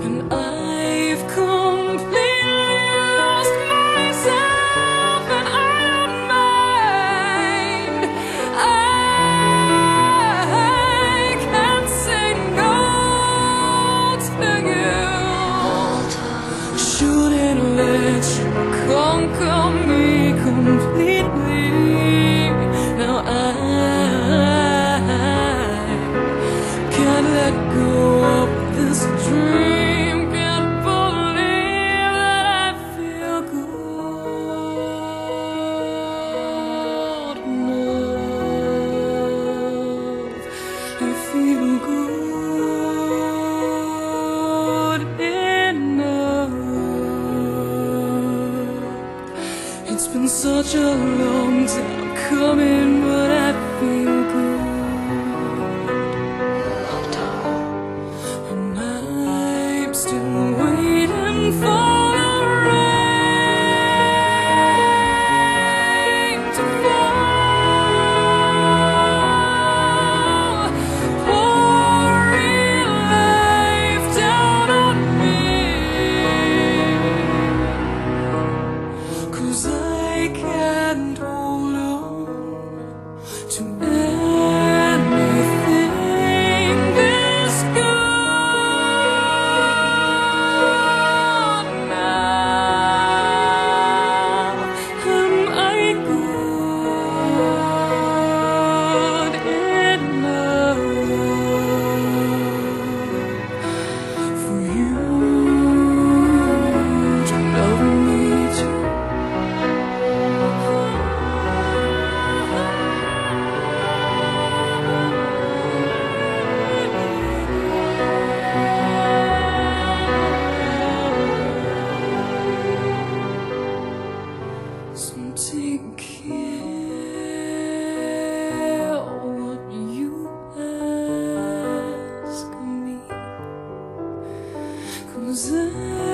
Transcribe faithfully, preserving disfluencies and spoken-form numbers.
and I've completely lost myself, and I don't mind. I can't say no to you. Shouldn't let you conquer me completely. Now I can't let go of this dream. Can't believe that I feel good enough. I feel good enough. It's been such a long time coming, but I feel good. And I'm still waiting for the rain to fall, pour real life down on me, 'cause I can't hold on to anything this good now. Am I good enough for you to love me too? So take care what you ask me, 'cause I